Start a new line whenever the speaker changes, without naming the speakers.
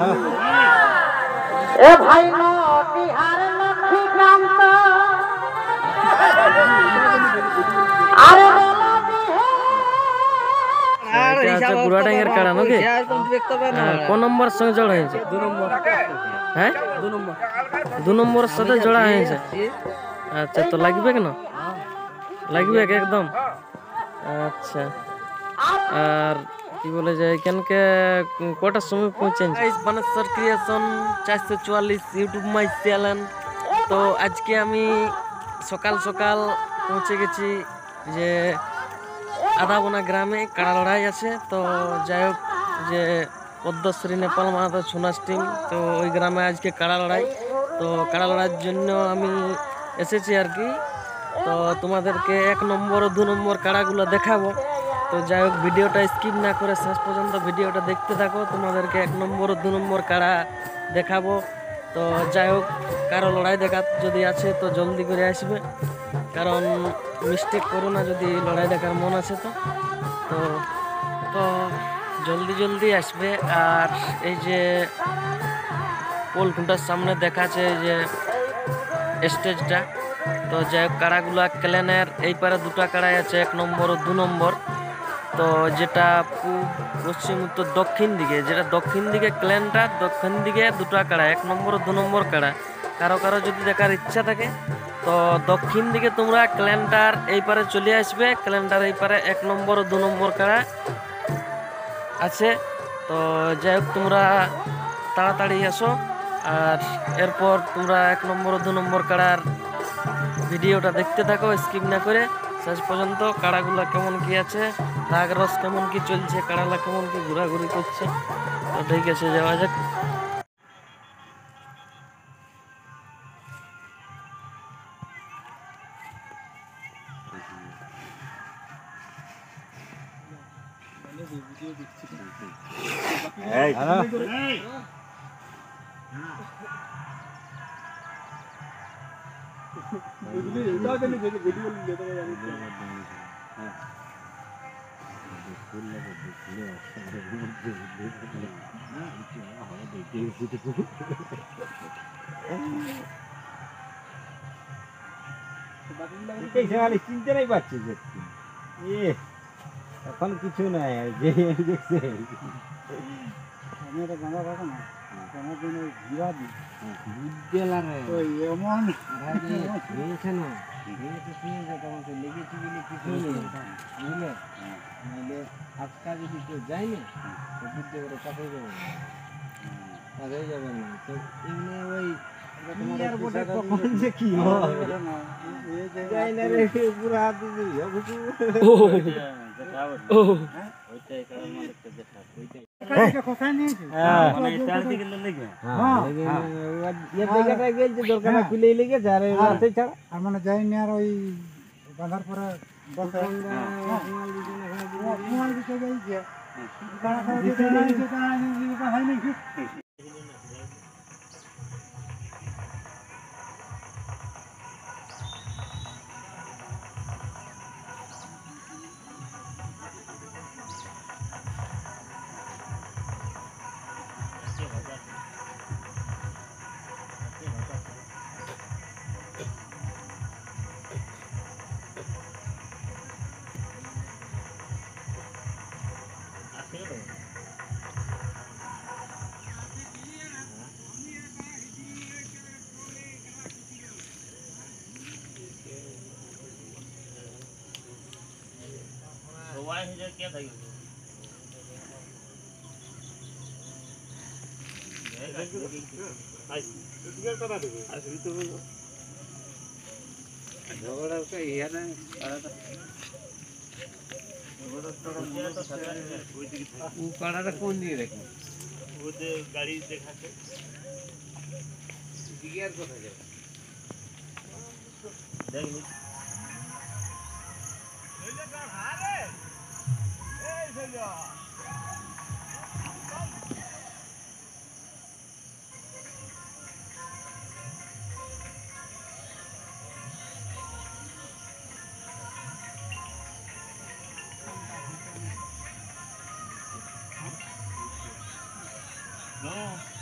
এ ভাই নটিহার লক্ষ্মীকান্ত আরে
বুড়াডাঙ্গের কাড়া নাকি কোন নম্বরের সঙ্গে জোড়া হয়েছে?
2 নম্বর।
হ্যাঁ
2 নম্বর।
2 নম্বরের সাথে জোড়া হয়েছে। আচ্ছা তো লাগবে কেন? লাগবে একদম। আচ্ছা আর কি বলে যে এখানকে কটার সময় পৌঁছেন? Baneshwar creation 444 YouTube my channel. তো আজকে আমি সকাল সকাল পৌঁছে গেছি যে আদাবোনা গ্রামে কাড়া লড়াই আছে। তো যাই হোক যে পদ্মশ্রী নেপাল মাহাতো ছুনাস টিম, তো ওই গ্রামে আজকে কাড়া লড়াই। তো কাড়া লড়াইয়ের জন্য আমি এসেছি আর কি। তো তোমাদেরকে 1 নম্বর ও 2 নম্বর কাড়াগুলো দেখাবো। তো যাই হোক ভিডিওটা স্কিপ না করে শেষ পর্যন্ত ভিডিওটা দেখতে থাকো। তোমাদেরকে 1 নম্বর ও 2 নম্বর কাড়া দেখাবো। তো যাই হোক কারো লড়াই দেখা যদি আছে তো জলদি করে আসবে, কারণ মিস্টেক করো না যদি লড়াই দেখার মন আছে তো তো তো জলদি জলদি আসবে। আর এই যে পোলখুঁটার সামনে দেখাচ্ছে এই যে স্টেজটা। তো যাই হোক কাড়াগুলা ক্লেনের এই পারে 2টা কাড়াই আছে, 1 নম্বর ও 2 নম্বর। তো যেটা পূব পশ্চিম উত্তর দক্ষিণ দিকে, যেটা দক্ষিণ দিকে ক্লেনটা, দক্ষিণ দিকে 2টা কাড়া, 1 নম্বর ও 2 নম্বর কাড়া। কারো কারো যদি দেখার ইচ্ছা থাকে তো দক্ষিণ দিকে তোমরা ক্লেনটার এই পারে চলে আসবে। ক্লেনটার এই পারে 1 নম্বর ও 2 নম্বর কাড়া আছে। তো যাই হোক তোমরা তাড়াতাড়ি আসো। আর এরপর তোমরা 1 নম্বর ও 2 নম্বর কাড়ার ভিডিওটা দেখতে থাকো স্কিপ না করে শেষ পর্যন্ত। কাড়াগুলা কেমন কি আছে, রাগ রস কেমন কি চলছে, কাড়ালা কেমন কি ঘোরাঘুরি করছে। তো ঠিক আছে যাওয়া যাক।
চিনতে নাই পাচ্ছি যে এখন কিছু নাই যে দেখছে আজকা যদি কেউ যায়নি তো বুদ্ধি করে কাছে যাবে না, কাছে যাবে না। তো এমনি ওই কখন যে কি মানে যাইনি আর ওই বাঁধার পরে কোন দিয়ে রেখে গাড়ি দেখাচ্ছে কোথায় যাবে No.